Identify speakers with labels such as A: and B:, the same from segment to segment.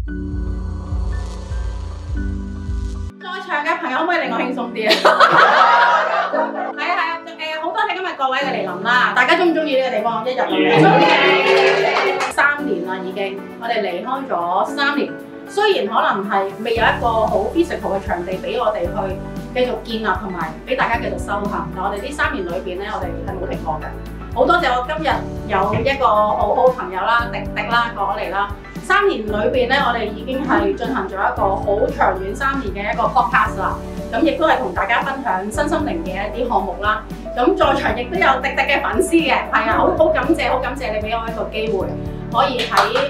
A: 在場嘅朋友可唔可以令我輕鬆啲啊？係啊，好多謝今日各位嘅嚟臨啦！大家中唔中意呢個地方？一日嚟3年啦已經，我哋離開咗3年。雖然可能係未有一個好 physical 嘅場地俾我哋去繼續建立，同埋俾大家繼續修行，但我哋呢3年裏邊咧，我哋係冇停過嘅。好多謝我今日有一個好好朋友啦，迪迪啦過嚟啦。3年裏邊咧，我哋已經係進行咗一個好長遠3年嘅一個 podcast 啦。咁亦都係同大家分享身心靈嘅一啲項目啦。咁在場亦都有迪迪嘅粉絲嘅，係啊，好感謝你俾我一個機會，可以喺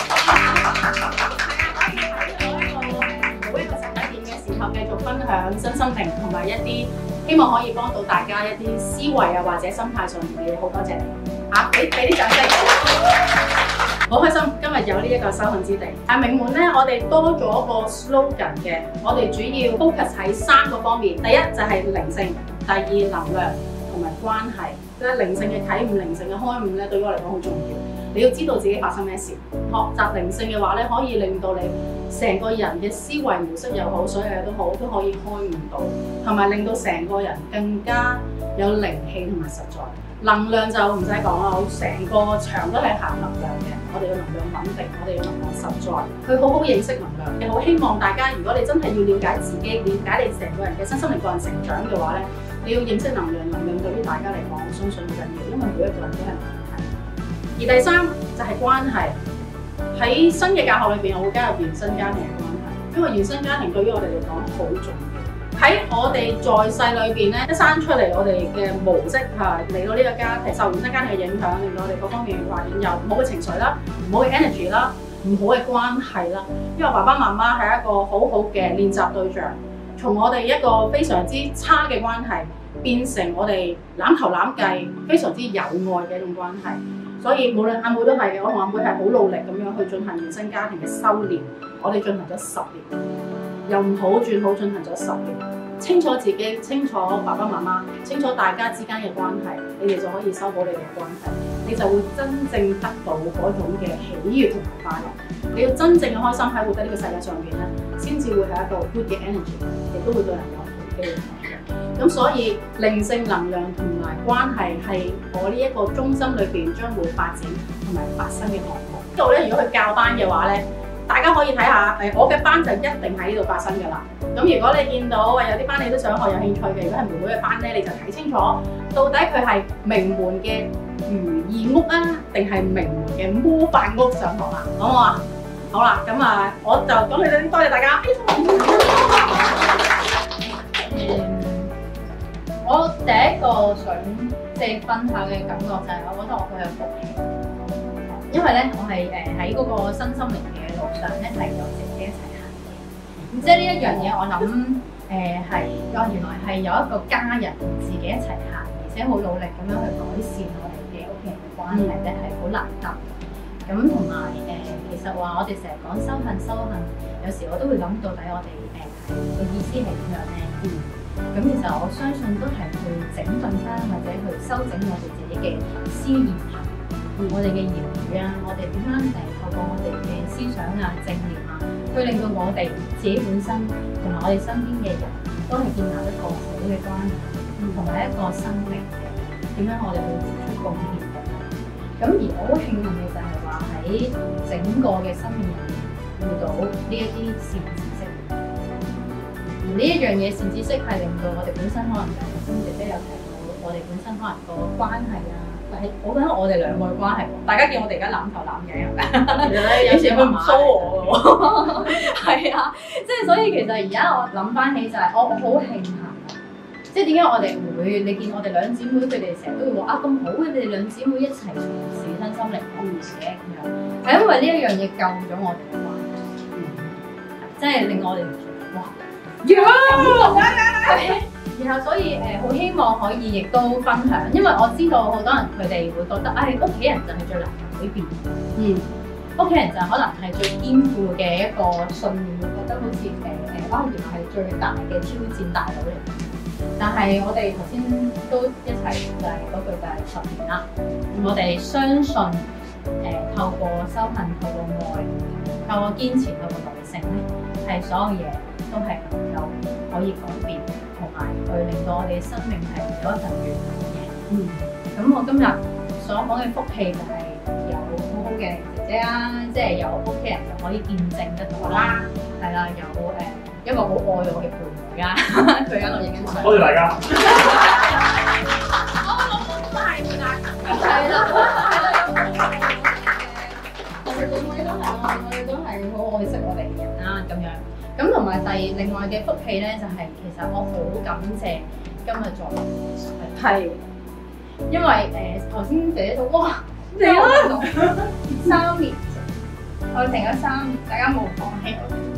A: 繼續分享身心靈同埋一啲希望可以幫到大家一啲思維啊或者心態上面嘅嘢，好多謝你嚇，俾啲掌聲，好開心今日有呢一個修行之地。名門咧，我哋多咗個 slogan 嘅，我哋主要 focus 喺3個方面，第一就係靈性，第二能量同埋關係。靈性嘅啟悟、靈性嘅開悟咧，對於我嚟講好重要。你要知道自己發生咩事，學習靈性嘅話咧，可以令到你成個人嘅思維模式又好，所有嘢都好，都可以開悟到，同埋令到成個人更加有靈氣同埋實在。能量就唔使講啦，我成個場都係行能量嘅，我哋嘅能量穩定，我哋嘅能量實在，去好好認識能量。你好希望大家，如果你真係要了解自己、了解你成個人嘅身心靈個人成長嘅話咧，你要認識能量。能量對於大家嚟講，我相信好緊要，因為每一個人都係唔同。而第3就係關係，喺新嘅教學裏邊，我會加入原生家庭嘅關係，因為原生家庭對於我哋嚟講好重要。喺我哋在世裏邊咧，一生出嚟，我哋嘅模式嚟到呢個家庭，受原生家庭嘅影響，令到我哋各方面環境有唔好嘅情緒啦，唔好嘅 energy 啦，唔好嘅關係啦。因為爸爸媽媽係一個好好嘅練習對象，從我哋一個非常之差嘅關係，變成我哋攬頭攬計非常之有愛嘅一種關係。所以無論阿妹都係嘅，我同阿妹係好努力咁樣去進行原生家庭嘅修煉。我哋進行咗10年，由唔好轉好進行咗10年，清楚自己，清楚爸爸媽媽，清楚大家之間嘅關係，你哋就可以修補你哋嘅關係，你就會真正得到嗰種嘅喜悅同埋快樂。你要真正嘅開心喺活喺呢個世界上邊咧，先至會係一個 good 嘅 energy， 亦都會對人有好嘅影響。咁所以靈性能量同埋關係係我呢一個中心裏邊將會發展同埋發生嘅項目。呢度咧，如果去教班嘅話咧，大家可以睇下我嘅班就一定喺呢度發生㗎啦。咁如果你見到有啲班你都想學有興趣嘅，如果係妹妹嘅班咧，你就睇清楚到底佢係名門嘅如意屋啊，定係名門嘅魔法屋上學啊？好唔好啊？好啦，咁我就講你哋多謝大家。
B: 我第一個想分享嘅感覺就係，我覺得我好有福氣，因為咧我係喺嗰個身心靈嘅路上咧係有姐姐一齊行嘅，咁即係呢一樣嘢我諗係原來係有一個家人同自己一齊行，而且好努力咁樣去改善我哋嘅屋企人嘅關係咧係好難得。咁同埋其實話我哋成日講修行，有時我都會諗到底我哋個意思係點樣咧？咁其實我相信都係去整頓翻或者去修整我哋自己嘅思言行，我哋嘅言語啊，我哋點樣透過我哋嘅思想啊、正念啊，去令到我哋自己本身同埋我哋身邊嘅人都係建立一個好嘅關係，同埋一個生命嘅點樣我哋去付出貢獻嘅。咁而我好慶幸嘅就係話喺整個嘅生命入面遇到呢一啲善知識。而呢一樣嘢善知識係令到我哋本身可能頭先姐姐有提到，我哋本身可能個關係啊，我覺得我哋兩個嘅關係，大家見我哋而家攬頭攬頸係咪？其實咧有時佢唔騷我嘅喎，係啊，即係所以其實而家我諗翻起就係我好慶幸啊！即係點解我哋會？你見我哋兩姊妹佢哋成日都會話啊咁好嘅，你哋兩姊妹一齊從事身心靈學嘅咁樣，係因為呢一樣嘢救咗我哋嘅關係，即係令我哋哇〜然後所以好希望可以亦都分享，因為我知道好多人佢哋會覺得屋企人就係最難改變，屋企人就可能係最堅固嘅一個信念，會覺得好似原來係最大嘅挑戰大佬嚟。但係我哋頭先都一齊就係嗰句就係10年啦，我哋相信透過修行，透過愛。 透過堅持，透過耐性咧，係所有嘢都係能夠可以改變，同埋去令到我哋生命係有一份圓滿嘅。咁我今日所講嘅福氣就係有好好嘅姐姐啦，即係有屋企人就可以見證得到啦，係啦，有一個好愛我嘅伴侶啊，佢喺度影緊相。
C: 多謝大家。
B: 係啦，我哋都係好愛惜我哋嘅人啦，咁樣。咁同埋另外嘅福氣咧，就係其實我好感謝今日在場，係因為頭先姐姐就哇，你啦，3年，我哋停咗3年，大家冇放棄我哋。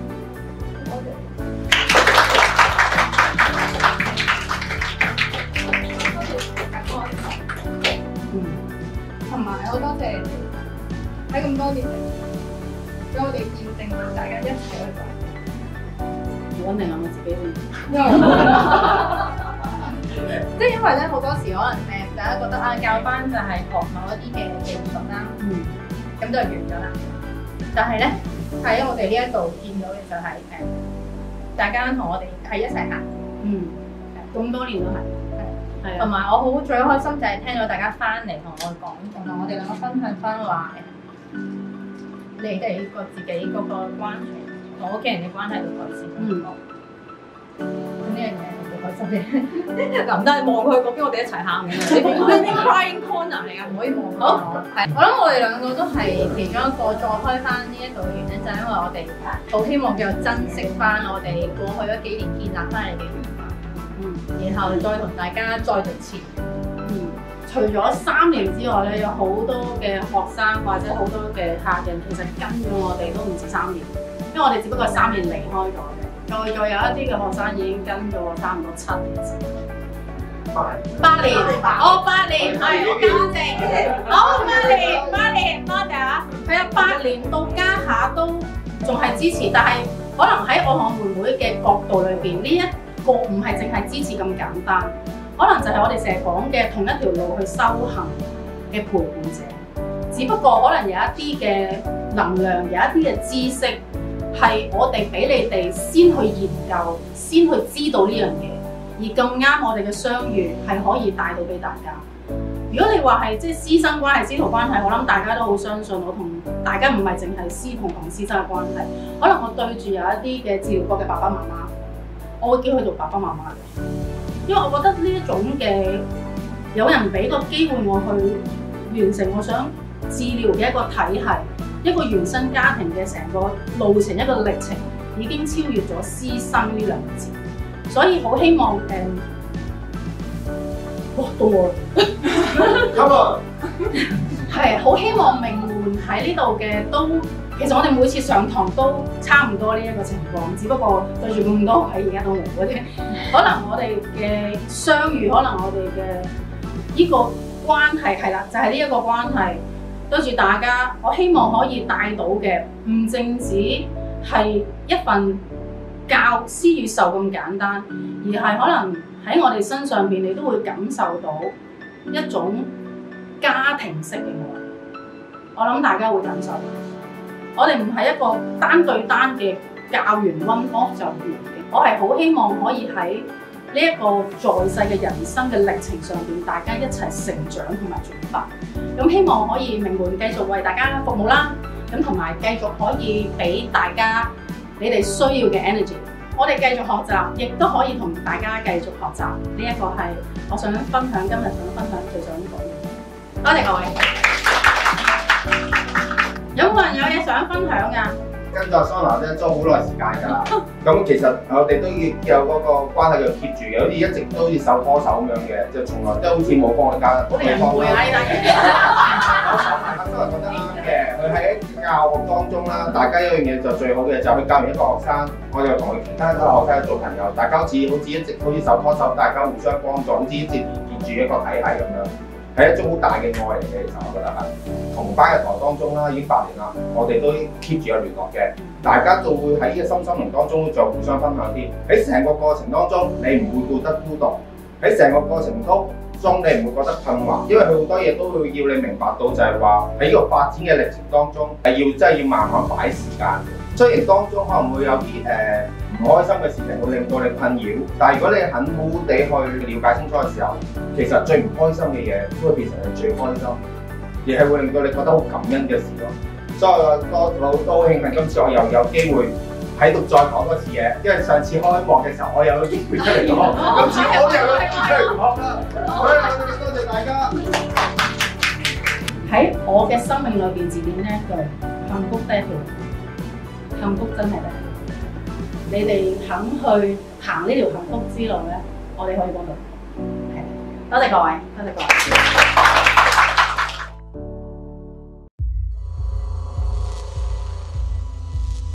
B: 同埋好多謝喺咁多年嚟，俾我哋見證到大家一齊去做。
A: 我穩定我自己先。
B: 即係因為咧好多時可能大家覺得教班就係學某一啲嘅技術啦，咁就完咗啦。但係咧喺我哋呢一度見到嘅就係大家同我哋係一齊行，
A: 咁多年都係。
B: 同埋我最開心就係聽到大家翻嚟同我講，同埋我哋兩個分享翻話你哋自己嗰個關係同屋企人嘅關係會改善好多。咁呢樣嘢係好開心嘅。嗱，唔得，望佢嗰邊，我哋一齊喊嘅。呢啲 crying corner 嚟㗎，唔可以望佢。好，係。我諗我哋兩個都係其中一個再開翻呢一度嘅原因，就係因為我哋好希望繼續珍惜翻我哋過去嗰幾年建立翻嚟嘅緣分。然後再同大家再續前。
A: 除咗3年之外咧，有好多嘅學生或者好多嘅客人，其實跟咗我哋都唔止3年，因為我哋只不過係3年離開咗嘅。再有一啲嘅學生已經跟咗我差唔多7年先。8年，我8年，係多謝，我8年，多謝啊！係啊，8年到家下都仲係支持，但係可能喺愛學妹妹嘅角度裏邊，呢一個唔係淨係支持咁簡單，可能就係我哋成日講嘅同一條路去修行嘅陪伴者。只不過可能有一啲嘅能量，有一啲嘅知識係我哋俾你哋先去研究，先去知道呢樣嘢，而咁啱我哋嘅相遇係可以帶到俾大家。如果你話係即係師生關係、師徒關係，我諗大家都好相信我同大家唔係淨係師同師生嘅關係。可能我對住有一啲嘅治療過嘅爸爸媽媽，我會叫佢做爸爸媽媽嘅，因為我覺得呢一種嘅有人俾個機會我去完成我想治療嘅一個體系，一個原生家庭嘅成個路程、一個歷程，已經超越咗師生呢2個字，所以好希望哇到我啦，係好希望名門喺呢度嘅都。其實我哋每次上堂都差唔多呢一個情況，只不過對住咁多位而家都冇嗰啲，可能我哋嘅相遇，可能我哋嘅呢個關係係啦，就係呢一個關係對住大家，我希望可以帶到嘅唔淨止係一份教師與受咁簡單，而係可能喺我哋身上邊，你都會感受到一種家庭式嘅愛。我諗大家會感受到。我哋唔係一個單對單嘅教完 one off 就完嘅，我係好希望可以喺呢一個在世嘅人生嘅歷程上邊，大家一齊成長同埋轉化。咁希望可以名門繼續為大家服務啦，咁同埋繼續可以俾大家你哋需要嘅 energy。我哋繼續學習，亦都可以同大家繼續學習。呢一個係我想分享今日想分享最想講嘅。多謝各位。有冇人有嘢想分享㗎？
D: 跟咗 Sona 咧都好耐時間㗎啦。咁其實我哋都要有嗰個關係要 keep 住嘅，好似一直都好似手拖手咁樣嘅，就從來都好似冇幫佢加。
A: 我哋人會啊呢單嘢。
D: 阿 Sona 覺得啱嘅，佢喺教學當中啦，大家一樣嘢就最好嘅就係佢教完一個學生，我就同佢其他學生做朋友，大家好似一直好似手拖手，大家互相幫助，好似一直連住一個體系咁樣。係一種好大嘅愛嚟嘅，其實我覺得係同班日台當中啦，已經8年啦，我哋都 keep 住有聯絡嘅，大家就會喺呢個心靈當中就互相分享啲。喺成個過程當中，你唔會覺得孤獨；喺成個過程中， 中你唔會覺得困惑，因為佢好多嘢都會要你明白到就係話喺呢個發展嘅歷程當中係要真係要慢慢擺時間嘅。雖然當中可能會有啲唔開心嘅事情會令到你困擾，但係如果你肯好好地去了解清楚嘅時候，其實最唔開心嘅嘢都會變成你最開心，而係會令到你覺得好感恩嘅事咯。所以我都好慶幸今次我又有機會喺度再講多次嘢，因為上次開幕嘅時候我有機會出嚟講，今次我又有機會出嚟講啦。所以多謝大家。
A: 喺我嘅生命裏邊字典呢一句幸福第一條，幸福真係得。你哋肯去行呢條幸福之路咧，我哋可以幫到。係，多謝各位，多謝各位。